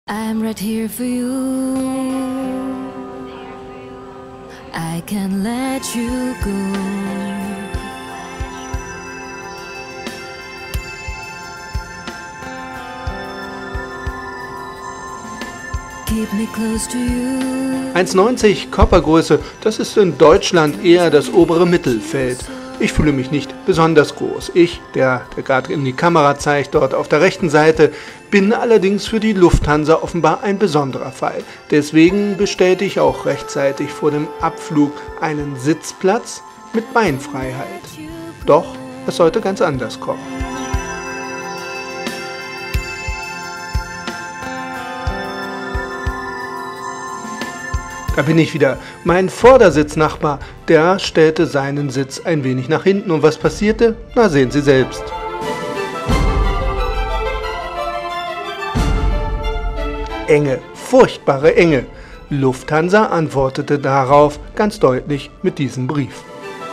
I'm right here for you. I can't let you go. Keep me close to you. 1,90 Körpergröße, das ist in Deutschland eher das obere Mittelfeld. Ich fühle mich nicht besonders groß. Ich, der gerade in die Kamera zeigt, dort auf der rechten Seite, bin allerdings für die Lufthansa offenbar ein besonderer Fall. Deswegen bestellte ich auch rechtzeitig vor dem Abflug einen Sitzplatz mit Beinfreiheit. Doch es sollte ganz anders kommen. Da bin ich wieder. Mein Vordersitznachbar, der stellte seinen Sitz ein wenig nach hinten. Und was passierte? Na, sehen Sie selbst. Enge, furchtbare Enge. Lufthansa antwortete darauf ganz deutlich mit diesem Brief.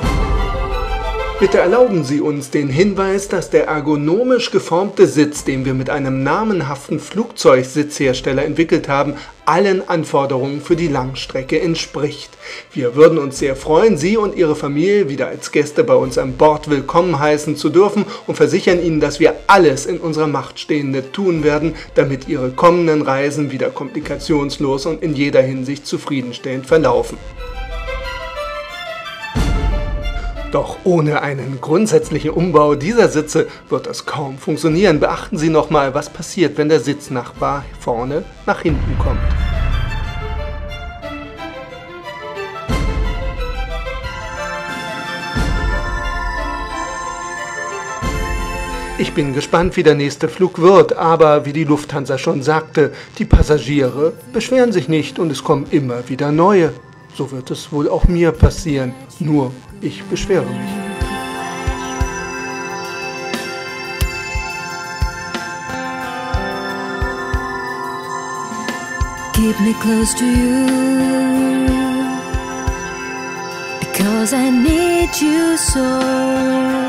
Bitte erlauben Sie uns den Hinweis, dass der ergonomisch geformte Sitz, den wir mit einem namenhaften Flugzeugsitzhersteller entwickelt haben, allen Anforderungen für die Langstrecke entspricht. Wir würden uns sehr freuen, Sie und Ihre Familie wieder als Gäste bei uns an Bord willkommen heißen zu dürfen und versichern Ihnen, dass wir alles in unserer Macht Stehende tun werden, damit Ihre kommenden Reisen wieder komplikationslos und in jeder Hinsicht zufriedenstellend verlaufen. Doch ohne einen grundsätzlichen Umbau dieser Sitze wird das kaum funktionieren. Beachten Sie nochmal, was passiert, wenn der Sitznachbar vorne nach hinten kommt. Ich bin gespannt, wie der nächste Flug wird, aber wie die Lufthansa schon sagte, die Passagiere beschweren sich nicht und es kommen immer wieder neue. So wird es wohl auch mir passieren, nur ich beschwere mich. Keep me close to you, because I need you so.